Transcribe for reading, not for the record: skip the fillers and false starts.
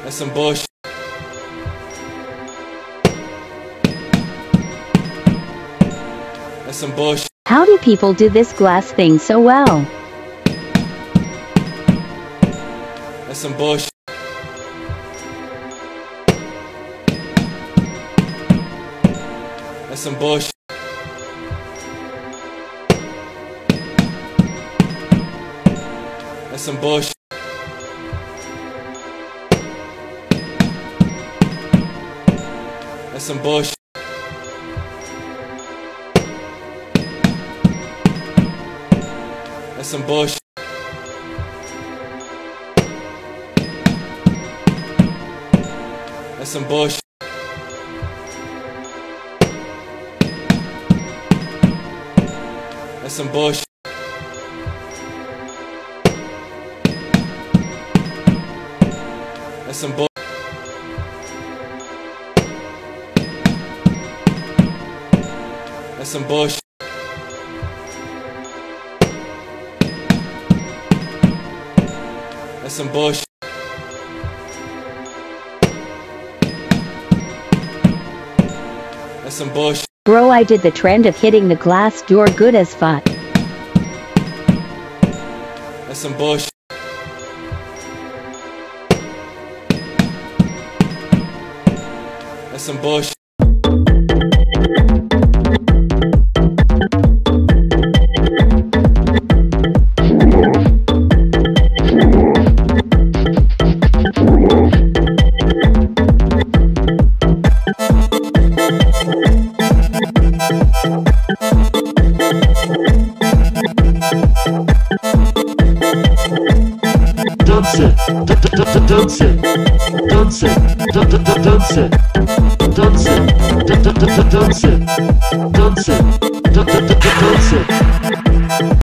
That's some bullshit. That's some bullshit. How do people do this glass thing so well? That's some bullshit. That's some bullshit. That's some bullshit. That's some bullshit. That's some bullshit. That's some bullshit. That's some bullshit. That's some bullshit. That's some bullshit. That's some bullshit. That's some bullshit. Bro, I did the trend of hitting the glass door good as fuck. That's some bullshit. That's some bullshit. Dance it, dance it, dance it, dance it, dance it, dance it, dance it, dance it, dance it.